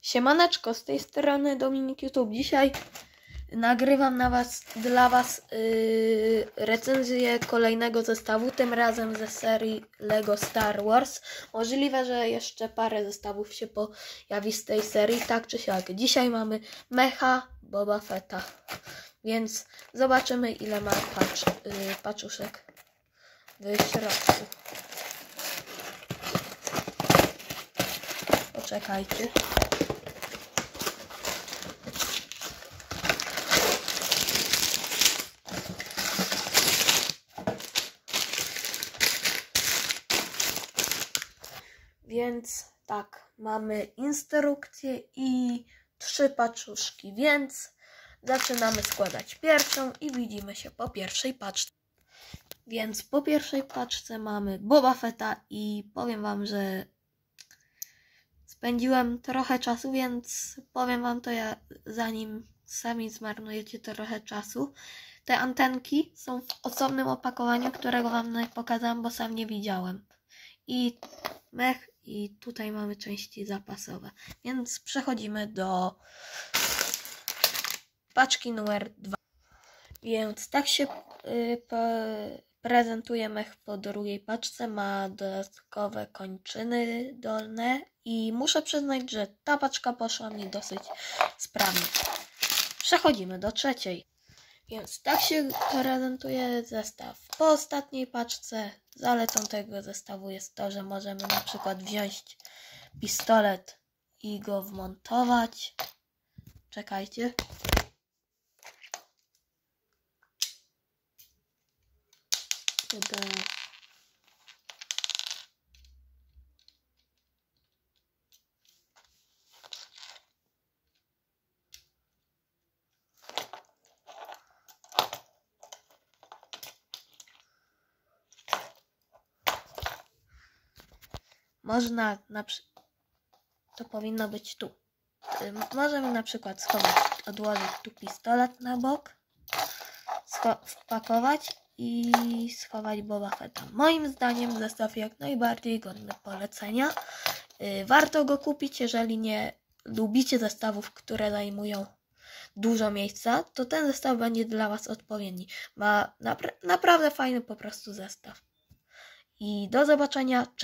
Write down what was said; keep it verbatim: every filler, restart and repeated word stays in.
Siemaneczko, z tej strony Dominik YouTube. Dzisiaj nagrywam na was, dla was yy, recenzję kolejnego zestawu, tym razem ze serii Lego Star Wars. Możliwe, że jeszcze parę zestawów się pojawi z tej serii, tak czy siak. Dzisiaj mamy mecha Boba Fetta, więc zobaczymy, ile ma pacz, yy, paczuszek w środku. Poczekajcie. Więc tak, mamy instrukcję i trzy paczuszki, więc zaczynamy składać pierwszą i widzimy się po pierwszej paczce. Więc po pierwszej paczce mamy Boba Fetta i powiem wam, że spędziłem trochę czasu, więc powiem wam to ja, zanim sami zmarnujecie trochę czasu. Te antenki są w osobnym opakowaniu, którego wam nie pokazałam, bo sam nie widziałem. I mech, i tutaj mamy części zapasowe. Więc przechodzimy do paczki numer dwa. Więc tak się yy, prezentuje mech po drugiej paczce. Ma dodatkowe kończyny dolne i muszę przyznać, że ta paczka poszła mi dosyć sprawnie. Przechodzimy do trzeciej. Więc tak się prezentuje zestaw po ostatniej paczce. Zaletą tego zestawu jest to, że możemy na przykład wziąć pistolet i go wmontować. Czekajcie. Tutaj. Można na przykład, to powinno być tu. Możemy na przykład schować, odłożyć tu pistolet na bok, wpakować i schować Boba Fetta. Moim zdaniem zestaw jak najbardziej godny polecenia. Warto go kupić, jeżeli nie lubicie zestawów, które zajmują dużo miejsca, to ten zestaw będzie dla was odpowiedni. Ma napra- naprawdę fajny po prostu zestaw. I do zobaczenia.